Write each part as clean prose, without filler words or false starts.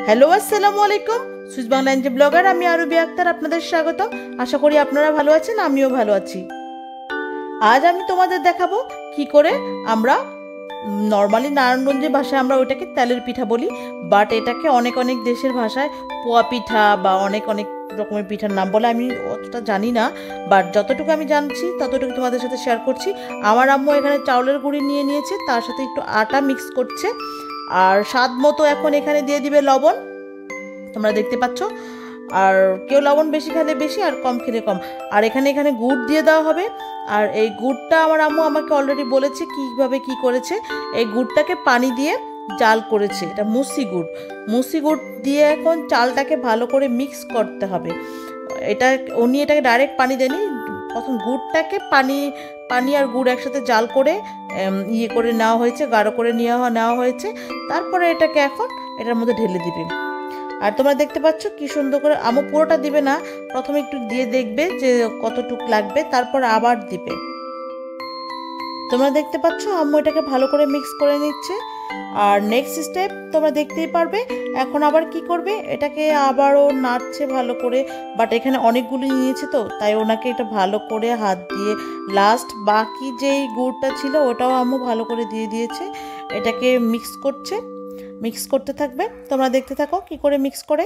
Hello আসসালামু আলাইকুম, Swiss Bangla NJ blogger আমি আরবি আক্তার আপনাদের স্বাগত। আশা করি আপনারা ভালো আছেন, আমিও ভালো আছি। আজ আমি তোমাদের দেখাবো কি করে আমরা নর্মালি নারায়ণগঞ্জের ভাষায় আমরা ওইটাকে তেলের পিঠা বলি, বাট এটাকে অনেক অনেক দেশের ভাষায় পোয়া পিঠা বা অনেক অনেক রকমের পিঠার নাম বলে। আমি অতটা জানি না, বাট যতটুকু আমি জানছি ততটুকু তোমাদের সাথে শেয়ার করছি। আমার আম্মু এখানে চাউলের গুঁড়ি নিয়ে নিয়েছে, তার সাথে একটু আটা মিক্স করছে, আর স্বাদ মতো এখন এখানে দিয়ে দিবে লবণ, তোমরা দেখতে পাচ্ছ। আর কেউ লবণ বেশি খেলে বেশি আর কম খেলে কম। আর এখানে গুড় দিয়ে দেওয়া হবে। আর এই গুড়টা আমার আম্মু আমাকে অলরেডি বলেছে কীভাবে কি করেছে। এই গুড়টাকে পানি দিয়ে জাল করেছে, এটা মুসি গুড় দিয়ে এখন চালটাকে ভালো করে মিক্স করতে হবে। উনি এটাকে ডাইরেক্ট পানি দেয়নি, প্রথম গুড়টাকে পানি আর গুড় একসাথে জাল করে করে নেওয়া হয়েছে, গাঢ় করে নেওয়া হয়েছে। তারপরে এটাকে এখন এটার মধ্যে ঢেলে দিবে। আর তোমরা দেখতে পাচ্ছ কি সুন্দর করে, আম্মু পুরোটা দিবে না, প্রথমে একটু দিয়ে দেখবে যে কতটুকু লাগবে, তারপর আবার দিবে। তোমরা দেখতে পাচ্ছ আম্মু এটাকে ভালো করে মিক্স করে নিচ্ছে। আর নেক্সট স্টেপ তোমরা দেখতেই পারবে, এখন আবার কি করবে, এটাকে আবারও নাড়ছে ভালো করে। বাট এখানে অনেকগুলো নিয়েছে তো, তাই ওনাকে এটা ভালো করে হাত দিয়ে লাস্ট বাকি যেই গুড়টা ছিল ওটাও আম্মু ভালো করে দিয়ে দিয়েছে। এটাকে মিক্স করতে থাকবে, তোমরা দেখতে থাকো কি করে মিক্স করে।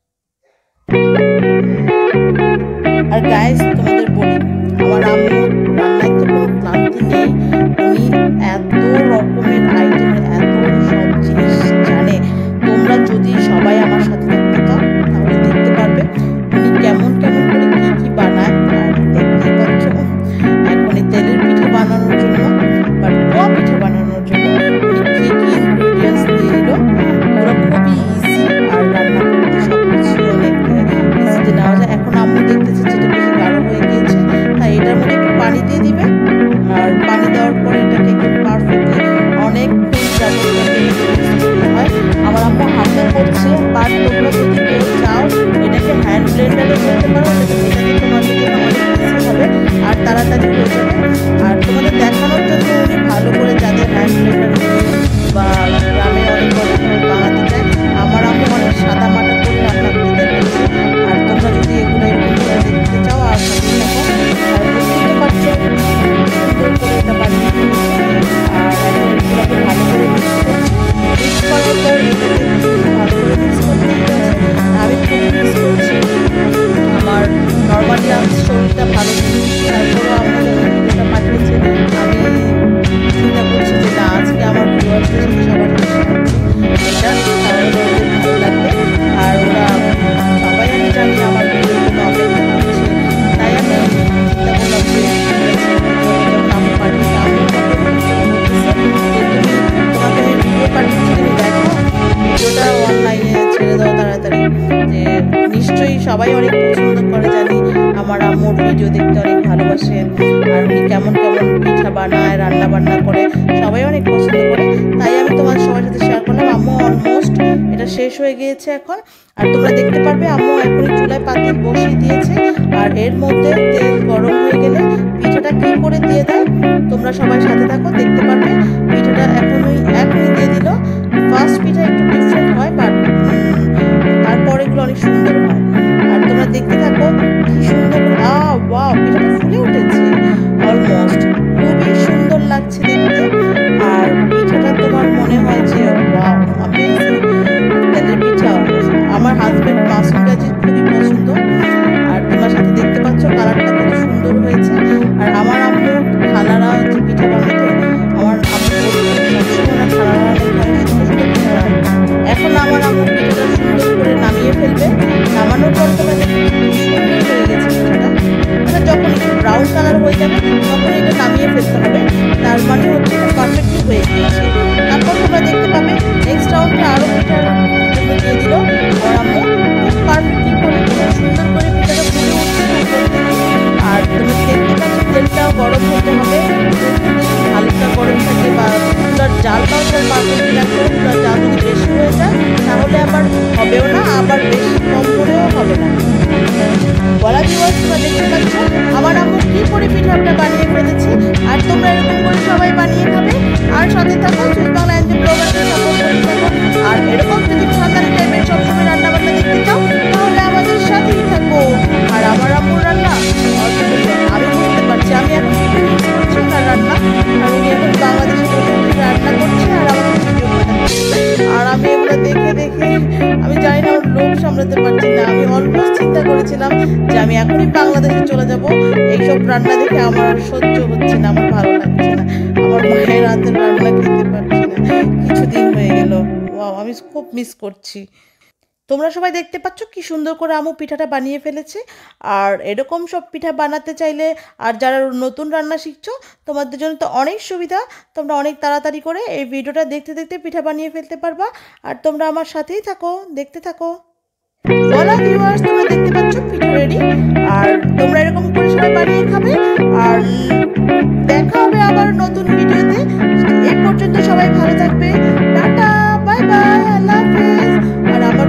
আর গাইস তোমাদের বলি, আমার আম্মু রান্নায় তো কোনো ক্লান্তি নেই, উনি এত রকমের আইটেমের এত সব জিনিস জানে। তোমরা যদি সবাই আমার সাথে দেখতে চাও তাহলে দেখতে পারবে উনি কেমন কেমন করে কি বানায়। আর দেখতেই পাচ্ছ এখন এই তেলের পিঠা বানানোর জন্য বা পোয়া পিঠা বানানোর জন্য উনি কি ইনগ্রিডিয়েন্টস দিয়ে দিল, ওরা খুবই ইজি। আর রান্না করতে সব কিছু অনেক ইজিতে নেওয়া যায়। এখন আম্মু দেখতেছে যেটা বেশি গাঢ় হয়ে গিয়েছে, তাই এটার মধ্যে একটু পানি দিয়ে দিবে। আর পানি দেওয়ার পরে এটাকে একটু পারফেক্টলি অনেকক্ষণ হয়। আমার আম্মু হাতে করছে, বাট তোমরা যদি কেউ চাও এটাকে হ্যান্ড ব্লেন্ডারে করতে পারো, এটাকে তোমাদের জন্য অনেক ইজি হবে আর তাড়াতাড়ি হয়ে যাবে। আর তোমাদের দেখানোর জন্য উনি ভালো করে যাদের হ্যান্ড ব্লেন্ডার বা গ্রামে অনেক বানাতে চায়, আমার আম্মু অনেক সাদা মাটা করে রান্না করতে দেখেছি। আর তোমরা যদি এগুলো এরকম করে দেখতে চাও আর সাথে থাকো, আর বুঝতে পারছো সুন্দর করে এটা বানিয়ে আর এগুলোকে ভালো করে মিক্স করার পর এটাকে ভালো করে মিক্স করতে হয়েছে। আমি খুব মিক্স করছি, আমার নর্মালি আমার শরীরটা ভালো নেই, তারপরেও আমার ভিডিওটা পাঠিয়েছে। আমি চিন্তা করছি যে না, আজকে আমার ভিউয়ার্সদের সাথে সবার এটা তাহলে ওদের ভালো লাগবে। আর ওরা সবাই আমি জানি আমার ভিডিওর জন্য অপেক্ষা করছে, তাই আমি চিন্তা করলাম যে যখন আমি পাঠিয়েছি তোমাকে আমি ভিডিও পাঠিয়েছি, তুমি দেখো ভিডিওটা অনলাইনে ছেড়ে দাও তাড়াতাড়ি। যে নিশ্চয়ই সবাই অনেক পছন্দ করে জানি, আমার আম্মুর ভিডিও দেখতে অনেক ভালোবাসে। আর উনি কেমন কেমন পিঠা বানায়, রান্না বান্না করে সবাই অনেক পছন্দ করে, তাই আমি তোমাদের সবার সাথে শেয়ার করলাম। আম্মু অলমোস্ট এটা শেষ হয়ে গিয়েছে এখন। আর তোমরা দেখতে পারবে আম্মু এখনই চুলায় পাতিল বসিয়ে দিয়েছে। আর এর মধ্যে তেল গরম হয়ে গেলে পিঠাটা কি করে দিয়ে দেয় তোমরা সবাই সাথে থাকো, দেখতে পারবে। পিঠাটা এখনই দিয়ে দিল। ফার্স্ট পিঠা একটু ডিফারেন্ট হয়, বাট তারপর এগুলো অনেক সুন্দর হয়। আর তোমরা দেখতে থাকো কি সুন্দর করে, ওয়াও পিঠাটা ফুলে উঠেছে অলমোস্ট, খুবই সুন্দর লাগছে দেখতে। আর পিঠাটা তোমার মনে হয় যে ওয়াও অ্যামেজিং তেলের পিঠা। আমার হাজবেন্ড মাসুম গাজীর খুবই পছন্দ। আর তোমার সাথে দেখতে পাচ্ছ কালারটা কত সুন্দর হয়েছে। আর আমার আম্মু খালারা যে পিঠা বানাতো, আমার আম্মু সবসময় খালারা এখন আমার আম্মু পিঠাটা সুন্দর করে নামিয়ে ফেলবে। নামানোর পর তোমরা দেখবে সুন্দর হয়ে গেছে পিঠাটা। এটা যখন একটু ব্রাউন কালার হয়ে যাবে তখন এটা নামিয়ে ফেলতে হবে, তার মানে হচ্ছে এটা পারফেক্টলি হয়ে গিয়েছে। তারপর তোমরা দেখতে পাবে নেক্সট রাউন্ডে আরও পিঠার জন্য দিয়ে দিল। আর আম্মু খুব পারফেক্টলি করে সুন্দর করে পিঠাটা ফুলে উঠতে থাকবে। আর তুমি দেখতে পাচ্ছ তেলটাও গরম হতে হবে, হালকা গরম থাকে বা চুলার জালটাও তার পারফেক্টলি রাখতে হবে। চুলার জাল যদি বেশি হয়ে যায় তাহলে আবার হবেও না, আবার বেশি কম করেও হবে না। বলা ভিউয়ার্স তোমরা দেখতে পাচ্ছ আমার আম্মু কি করে পিঠাটা বানিয়ে ফেলেছি। আর তোমরা এরকম করে সবাই বানিয়ে খাবে। আর সাথে থাকো সুইস বাংলা এনজে ব্লগারকে সাপোর্ট করতে থাকো। আর এরকম যদি ঠান্ডা টাইপের সব দেখে আমি জানি না, আমার লোভ সামলাতে পারছি না। আমি অলমোস্ট চিন্তা করেছিলাম যে আমি এখনই বাংলাদেশে চলে যাব। এইসব রান্না দেখে আমার আর সহ্য হচ্ছে না, আমার ভালো লাগছে না। আমার মায়ের হাতের রান্না খেতে পারছি না, কিছুদিন হয়ে গেল। ওয়াও, আমি খুব মিস করছি। তোমরা সবাই দেখতে পাচ্ছ কি সুন্দর করে আমু পিঠাটা বানিয়ে ফেলেছে। আর এরকম সব পিঠা বানাতে চাইলে, আর যারা নতুন রান্না শিখছো, তোমাদের জন্য তো অনেক সুবিধা। তোমরা অনেক তাড়াতাড়ি করে এই ভিডিওটা দেখতে দেখতে পিঠা বানিয়ে ফেলতে পারবা। আর তোমরা আমার সাথেই থাকো, দেখতে থাকো। বলা ভিউয়ার্স, তোমরা দেখতে পাচ্ছ পিঠা রেডি। আর তোমরা এরকম করে সবাই বানিয়ে খাবে। আর দেখা হবে আবার নতুন ভিডিওতে। এই পর্যন্ত সবাই ভালো থাকবে। টাটা, বাই বাই, আল্লাহ হাফেজ। আর আমার